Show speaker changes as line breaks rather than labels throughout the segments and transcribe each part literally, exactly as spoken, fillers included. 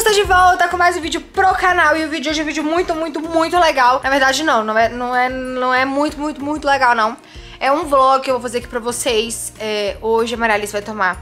Estou de volta com mais um vídeo pro canal. E o vídeo de hoje é um vídeo muito, muito, muito legal. Na verdade não, não é, não é, não é muito, muito, muito legal não. É um vlog que eu vou fazer aqui pra vocês. é, Hoje a Maria Alice vai tomar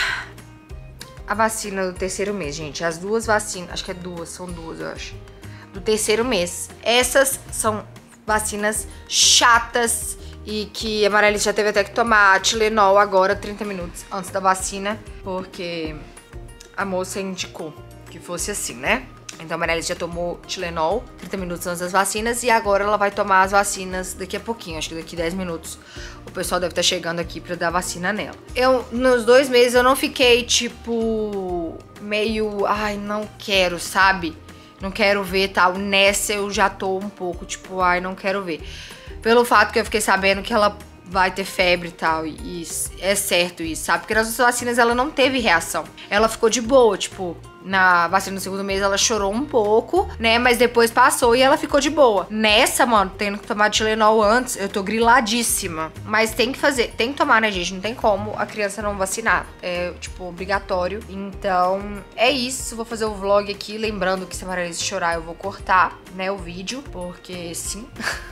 a vacina do terceiro mês, gente. As duas vacinas, acho que é duas, são duas eu acho, do terceiro mês. Essas são vacinas chatas e que a Maria Alice já teve até que tomar Tilenol agora, trinta minutos antes da vacina, porque a moça indicou que fosse assim, né? Então a Maria Alice já tomou Tilenol trinta minutos antes das vacinas e agora ela vai tomar as vacinas daqui a pouquinho, acho que daqui dez minutos. O pessoal deve estar chegando aqui pra dar vacina nela. Eu, nos dois meses, eu não fiquei, tipo, meio, ai, não quero, sabe? Não quero ver, tal. Nessa eu já tô um pouco, tipo, ai, não quero ver. Pelo fato que eu fiquei sabendo que ela vai ter febre e tal, e é certo isso, sabe? Porque nas outras vacinas ela não teve reação. Ela ficou de boa, tipo, na vacina do segundo mês ela chorou um pouco, né? Mas depois passou e ela ficou de boa. Nessa, mano, tendo que tomar Tilenol antes, eu tô griladíssima. Mas tem que fazer, tem que tomar, né, gente? Não tem como a criança não vacinar. É, tipo, obrigatório. Então, é isso. Vou fazer o vlog aqui, lembrando que se a Maria Alice chorar eu vou cortar, né, o vídeo, porque sim...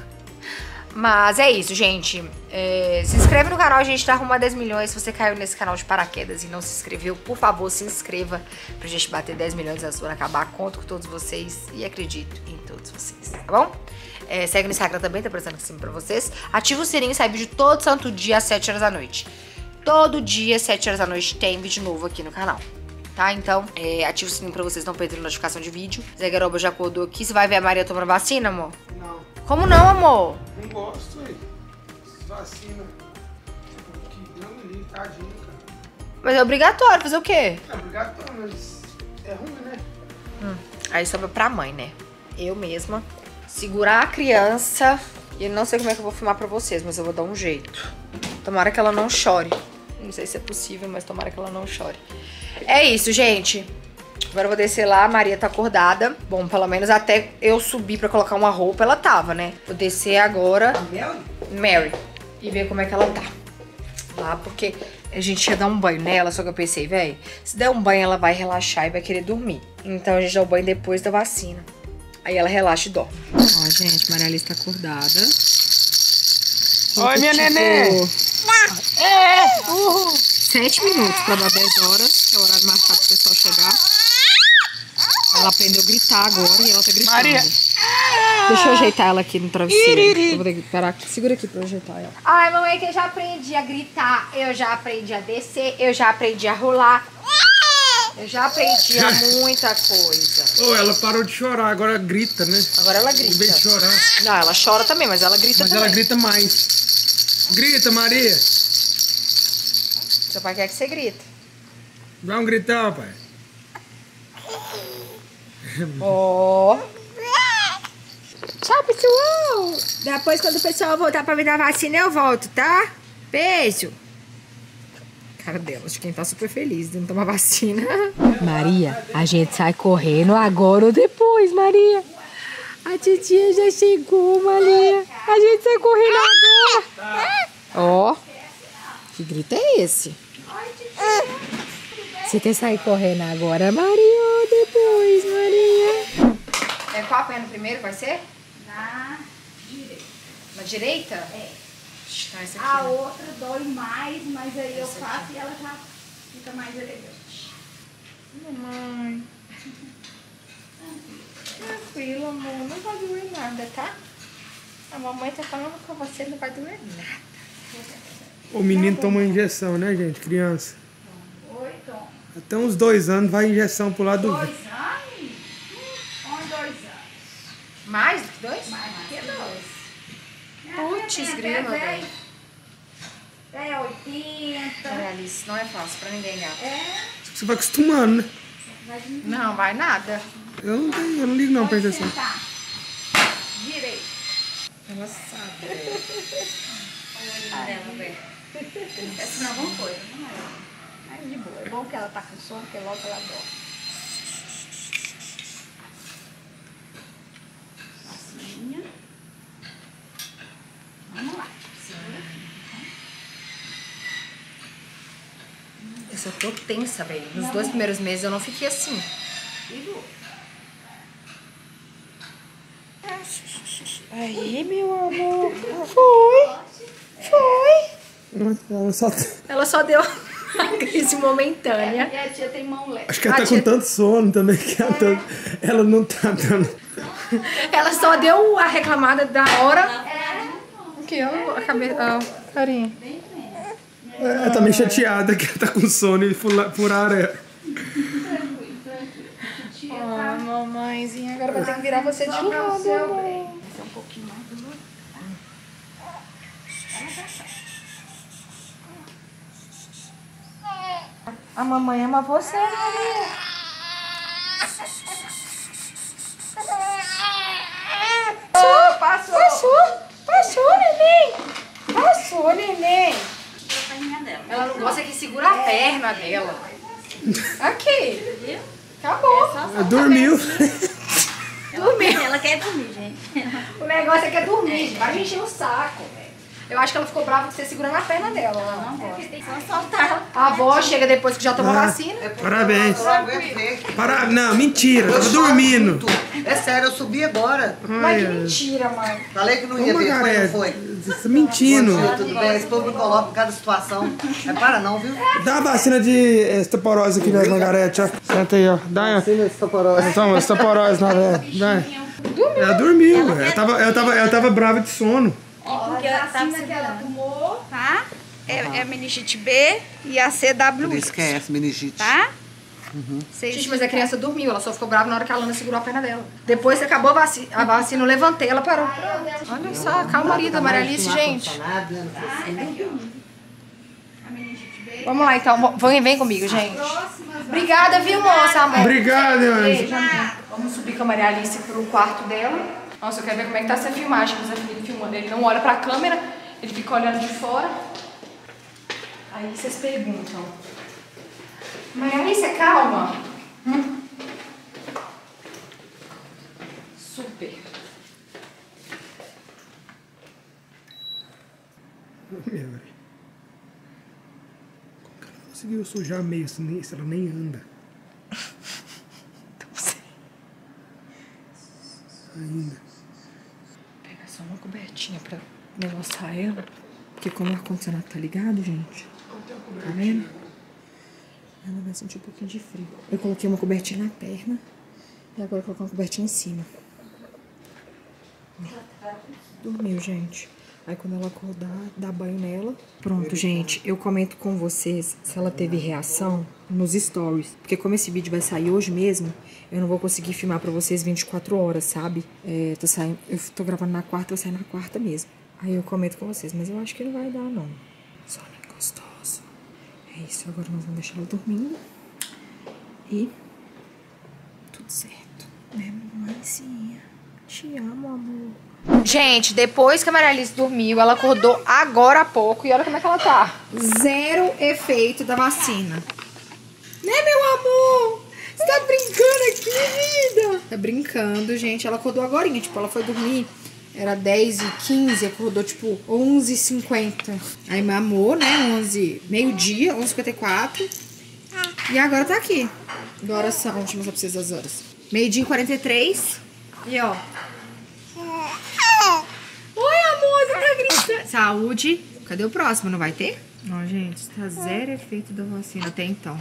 Mas é isso, gente. É, se inscreve no canal, a gente tá rumo a dez milhões. Se você caiu nesse canal de paraquedas e não se inscreveu, por favor, se inscreva pra gente bater dez milhões antes do ano acabar. Conto com todos vocês e acredito em todos vocês, tá bom? É, segue no Instagram também, tá aparecendo aqui em cima pra vocês. Ativa o sininho, sai vídeo todo santo dia às sete horas da noite. Todo dia, às sete horas da noite, tem vídeo novo aqui no canal. Tá? Então, é, ativa o sininho pra vocês não perderem notificação de vídeo. Zé Garoba já acordou aqui. Você vai ver a Maria tomando vacina, amor?
Não.
Como não, amor?
Não gosto, ué. Vacina. Que deu um livro, tadinho, cara.
Mas é obrigatório, fazer o quê?
É obrigatório, mas é ruim, né?
Hum, aí sobra pra mãe, né? Eu mesma. Segurar a criança. E não sei como é que eu vou filmar pra vocês, mas eu vou dar um jeito. Tomara que ela não chore. Não sei se é possível, mas tomara que ela não chore. É isso, gente. Agora eu vou descer lá, a Maria tá acordada. Bom, pelo menos até eu subir pra colocar uma roupa, ela tava, né? Vou descer agora.
Mary?
Mary. E ver como é que ela tá. Lá, porque a gente ia dar um banho nela, só que eu pensei, velho, se der um banho ela vai relaxar e vai querer dormir. Então a gente dá o banho depois da vacina. Aí ela relaxa e dorme. Ó, gente, Maria Alice tá acordada.
Oi, minha
tipo,
neném!
É! Uhul! Sete minutos pra dar dez horas, que é o horário marcado pro pessoal chegar. Ela aprendeu a gritar agora e ela tá gritando.
Maria!
Deixa eu ajeitar ela aqui no travesseiro. Eu vou ter que parar aqui. Segura aqui pra eu ajeitar ela. Ai, mamãe, que eu já aprendi a gritar. Eu já aprendi a descer. Eu já aprendi a rolar. Eu já aprendi a muita coisa.
Ô, oh, ela parou de chorar, agora grita, né?
Agora ela
Em vez
grita.
de chorar.
Não, ela chora também, mas ela grita
Mas
também.
ela grita mais. Grita, Maria!
Seu pai quer que você grita.
Dá um gritão, pai.
Ó. Oh. Tchau, pessoal. Depois, quando o pessoal voltar pra me dar vacina, eu volto, tá? Beijo. Cara dela, acho que quem tá super feliz de não tomar vacina. Maria, a gente sai correndo agora ou depois, Maria. A titia já chegou, Maria. A gente sai correndo agora. Ó. Oh. Que grito é esse? Você quer sair correndo agora, Maria, ou depois, Maria? É qual a perna primeiro vai ser?
Na direita.
Na direita?
É.
Então, essa aqui,
A
né?
outra dói mais, mas aí eu
Essa
faço
aqui.
e ela já fica mais elegante.
Mamãe. Tranquilo, amor. Não vai doer nada, tá? A mamãe tá falando com você, não vai doer nada.
O menino toma injeção, né, gente? Criança.
Oi, Tom.
Até uns dois anos vai injeção pro lado do...
Dois anos? Com dois anos.
Mais do que dois?
Mais do que dois.
Putz, grila, velho.
É oitenta.
Olha, Alice, não é fácil pra ninguém, gata.
É.
Você vai acostumando, né?
Não, vai nada.
Eu não, tenho, eu não ligo não pra
Pode
injeção.
sentar. Direito.
Ela sabe, velho. Caramba, velho. Essa não é alguma coisa, não é?
Mas de boa. É bom que ela tá com sono, porque logo ela dorme. Assim. Vamos lá.
Eu só tô tensa, velho. Nos dois primeiros meses eu não fiquei assim. Aí, meu amor. Foi. Foi.
Ela só...
Ela só deu uma crise momentânea.
E a tia tem mão leve.
Acho que ela
A
tá
tia-
com tanto sono também que ela, tá... ela não tá dando...
Ela só deu a reclamada da hora. Aqui, ó, a cabeça. Ó, carinha.
Ela tá meio chateada que ela tá com sono e fula- furaram ela.
Ó, mamãezinha, agora vai ter que virar você de lado. amor.
Um pouquinho mais do lado.
A mamãe ama você, Maria. Passou, passou. Passou, passou, neném. Passou, neném. Ela não gosta que segura a perna dela. Aqui. Acabou.
Ela dormiu.
Dormiu.
Ela quer dormir, gente.
O negócio é que é dormir. Vai encher o saco, velho. Eu acho que ela ficou brava com você segurando a perna dela. Ela não gosta.
Só soltar.
A avó chega depois que já tomou
Ah,
vacina.
Parabéns.
Eu aguentei.
Para... Não, mentira.
Eu
Tava
choro
dormindo.
muito. É sério, eu subi agora.
Mas que mentira, mãe.
Falei que não
Ô,
ia ver, foi,
Margarete,
não foi?
você tá mentindo.
Bom dia, tudo bem? Esse povo me coloca em cada situação. É para não, viu?
Dá a vacina de esteporose aqui, né, Margarete? ó. Senta aí, ó. Dá, ó.
Vacina estoporose.
Toma, esteporose na velha. Vai. Ela dormiu. Ela tava, ela, tava, ela tava brava de sono.
Porque ela tá
que ela tomou.
tá? É, é a meningite B e a C W
Por
I,
isso que é essa meningite.
tá?
Gente, mas a criança dormiu. Ela só ficou brava na hora que a Lana segurou a perna dela. Depois que acabou a vacina, a vacina eu levantei, ela parou. Olha só, a calmaria da Maria Alice, gente. Vamos lá, então. Vem, vem comigo, gente. Obrigada, viu, moça, amor?
Obrigado, meu anjo.
Vamos subir com a Maria Alice pro quarto dela. Nossa, eu quero ver como é que tá essa filmagem. O Zé Felipe filmando. Ele não olha pra câmera, ele fica olhando de fora. Aí vocês perguntam. Maria Alice, calma. Hum? Super.
Como que ela conseguiu sujar meio assim, se ela nem anda?
Não sei.
Ainda.
Pega só uma cobertinha pra negociar ela. Porque como o ar-condicionado tá ligado, gente. Tá vendo? Ela vai sentir um pouquinho de frio. Eu coloquei uma cobertinha na perna. E agora eu coloquei uma cobertinha em cima. Dormiu, gente. Aí quando ela acordar, dá banho nela. Pronto, gente. Eu comento com vocês se ela teve reação nos stories. Porque como esse vídeo vai sair hoje mesmo, eu não vou conseguir filmar pra vocês vinte e quatro horas, sabe? É, tô saindo, eu tô gravando na quarta, eu saio na quarta mesmo. Aí eu comento com vocês, mas eu acho que não vai dar, não. Sono gostoso. É isso, agora nós vamos deixar ela dormindo. E tudo certo. Né, mamãezinha? Te amo, amor. Gente, depois que a Maria Alice dormiu, ela acordou agora há pouco. E olha como é que ela tá. Zero efeito da vacina. Né, meu amor? Você tá brincando aqui, vida? Tá brincando, gente. Ela acordou agora. Tipo, ela foi dormir. Era dez e quinze, acordou tipo onze e cinquenta. Aí mamou, né? onze, meio-dia, onze e cinquenta e quatro. E agora tá aqui. Agora são, deixa eu mostrar pra vocês as horas. Meio-dia e quarenta e três. E ó. Oi, amor, você tá gritando. Saúde. Cadê o próximo? Não vai ter? Ó, gente, tá zero efeito da vacina até então.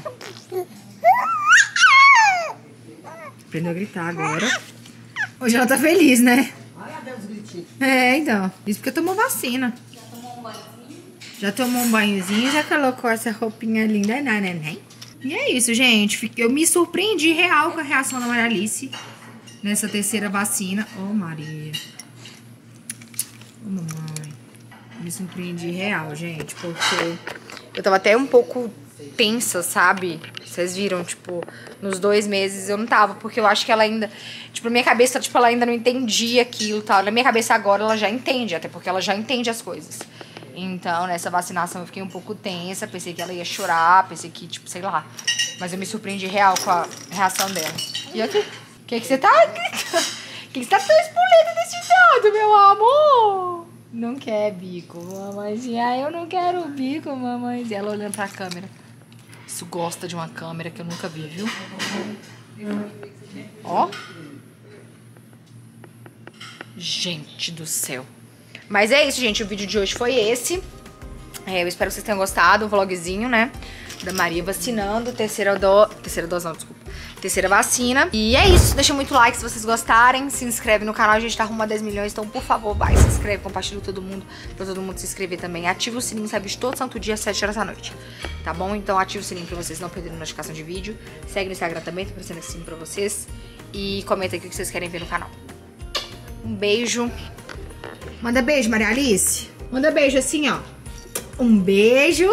Aprendeu a gritar agora. Hoje ela tá feliz, né? É, então. Isso porque tomou vacina. Já tomou um banhozinho? Já tomou um banhozinho, já colocou essa roupinha linda na neném. E é isso, gente. Eu me surpreendi real com a reação da Maria Alice nessa terceira vacina. Ô, oh, Maria. Ô, oh, mamãe. Me surpreendi real, gente, porque eu tava até um pouco tensa, sabe? Vocês viram, tipo, nos dois meses eu não tava, porque eu acho que ela ainda, tipo, na minha cabeça, tipo, ela ainda não entendia aquilo e tal. Na minha cabeça agora ela já entende, até porque ela já entende as coisas. Então, nessa vacinação eu fiquei um pouco tensa, pensei que ela ia chorar, pensei que, tipo, sei lá. Mas eu me surpreendi real com a reação dela. E aqui? O que que você tá gritando? O que que você tá tão espoleta desse lado, meu amor? Não quer bico, mamãezinha. Eu não quero bico, mamãezinha. Ela olhando pra câmera. Isso gosta de uma câmera que eu nunca vi, viu? Ó. Gente do céu. Mas é isso, gente. O vídeo de hoje foi esse. É, eu espero que vocês tenham gostado. Um vlogzinho, né? Da Maria vacinando. Terceira dose. Terceira dose, não, desculpa. Terceira vacina. E é isso. Deixa muito like se vocês gostarem. Se inscreve no canal. A gente tá rumo a dez milhões. Então, por favor, vai. Se inscreve. Compartilha com todo mundo. Pra todo mundo se inscrever também. Ativa o sininho, sabe? De todo santo dia, às sete horas da noite. Tá bom? Então, ativa o sininho pra vocês não perderem notificação de vídeo. Segue no Instagram também. Tô aparecendo esse sininho pra vocês. E comenta aqui o que vocês querem ver no canal. Um beijo. Manda beijo, Maria Alice. Manda beijo assim, ó. Um beijo.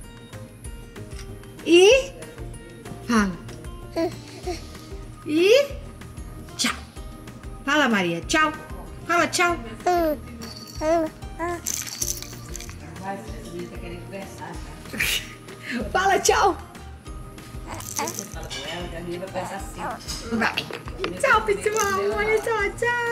E... Fala. E... Tchau. Fala, Maria. Tchau. Fala tchau. Fala tchau. Vai. Tchau, pessoal. Olha só, tchau.